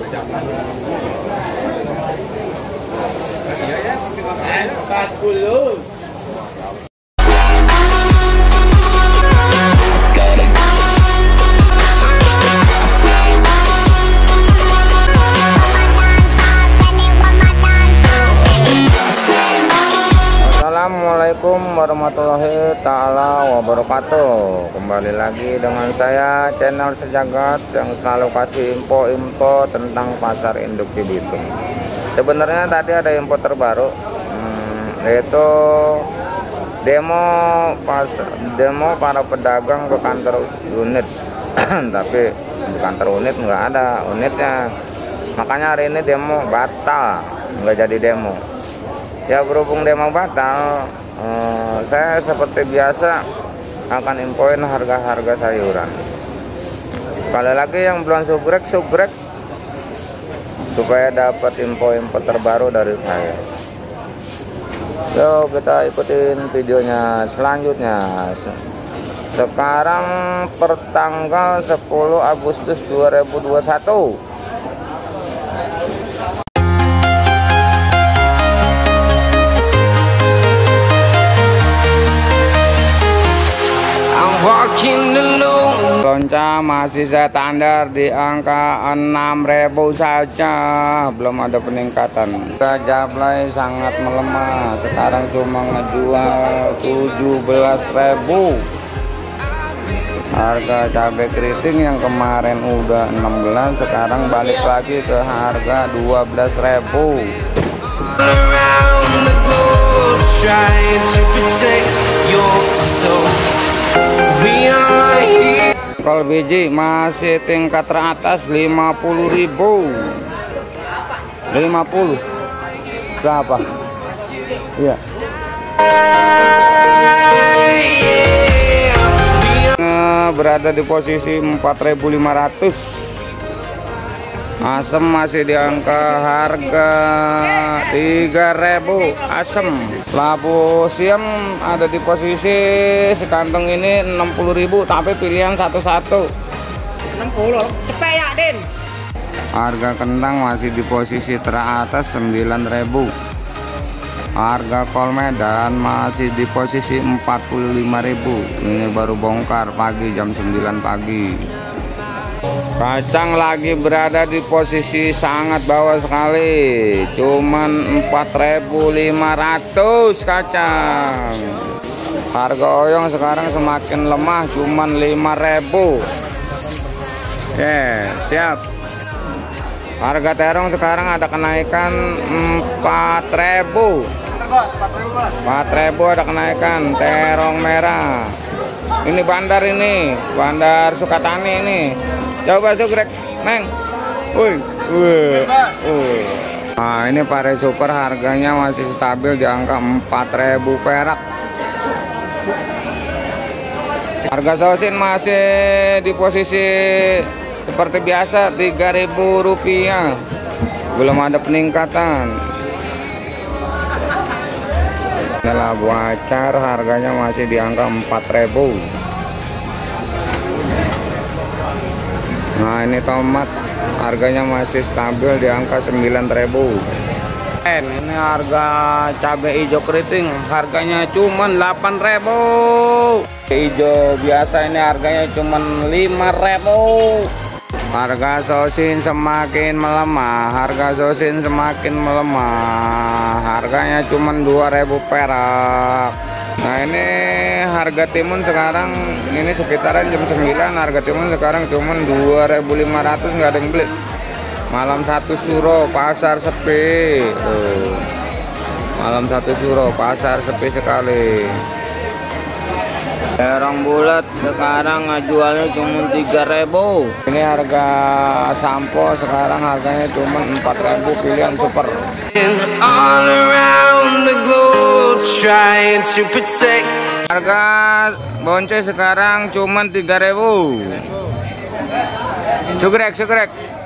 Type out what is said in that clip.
40. Assalamualaikum warahmatullahi ta'ala wabarakatuh. Kembali lagi dengan saya, channel Sejagat, yang selalu kasih info-info tentang pasar induk di Bitung. Sebenarnya tadi ada info terbaru, yaitu demo para pedagang ke kantor unit. Tapi di kantor unit nggak ada unitnya, makanya hari ini demo batal, nggak jadi demo. Ya, berhubung demo batal, saya seperti biasa akan infoin harga-harga sayuran. Sekali lagi yang belum subrek supaya dapat info-info terbaru dari saya. So, kita ikutin videonya selanjutnya. Sekarang per tanggal 10 Agustus 2021. Lonca masih standar di angka 6.000 saja, belum ada peningkatan. Cabai sangat melemah, sekarang cuma ngejual 17.000. Harga cabai keriting yang kemarin udah 16, sekarang balik lagi ke harga 12.000. Kol biji masih tingkat teratas 50.000. 50 berapa? Iya. Berada di posisi 4.500. Asem masih di angka harga 3.000 asem. Labu siam ada di posisi sekantong ini 60.000, tapi pilihan satu-satu. 60 cepet ya, Den. Harga kentang masih di posisi teratas 9.000. Harga kol Medan masih di posisi 45.000. Ini baru bongkar pagi jam 9 pagi. Kacang lagi berada di posisi sangat bawah sekali, cuman 4.500 kacang. Harga oyong sekarang semakin lemah, cuman 5.000. Siap. Harga terong sekarang ada kenaikan 4.000. 4.000 ada kenaikan terong merah. Ini bandar Sukatani ini. Coba sugrek, Neng. Nah, ini pare super harganya masih stabil di angka 4.000 perak. Harga sosin masih di posisi seperti biasa 3.000 rupiah. Belum ada peningkatan. Labu acar harganya masih di angka 4.000. Nah, ini tomat harganya masih stabil di angka 9.000. Ini harga cabai hijau keriting harganya cuma 8.000. Hijau biasa ini harganya cuma 5.000. Harga sosin semakin melemah, harganya cuma 2.000 perak. Nah, ini harga timun sekarang ini sekitaran jam 9, harga timun sekarang cuma 2.500, nggak ada yang beli. Malam satu suro pasar sepi. Malam satu suro pasar sepi sekali. Terong bulat sekarang jualnya cuma 3.000. Ini harga sampo sekarang harganya cuma 4.000, pilihan super. Harga bonce sekarang cuma 3.000. Sugrek.